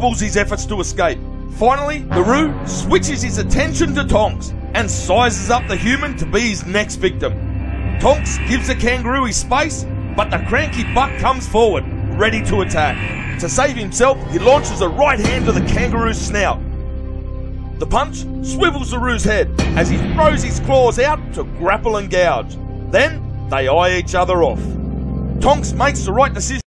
redoubles his efforts to escape. Finally, the Roo switches his attention to Tonks and sizes up the human to be his next victim. Tonks gives the kangaroo his space, but the cranky buck comes forward, ready to attack. To save himself, he launches a right hand to the kangaroo's snout. The punch swivels the Roo's head as he throws his claws out to grapple and gouge. Then, they eye each other off. Tonks makes the right decision